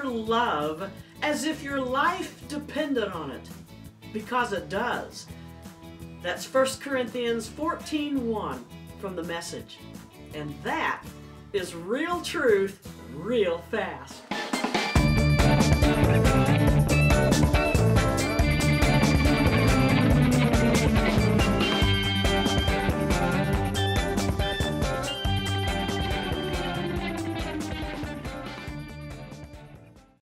love as if your life depended on it, because it does. That's 1 Corinthians 14:1 from the Message. And that is real truth, real fast.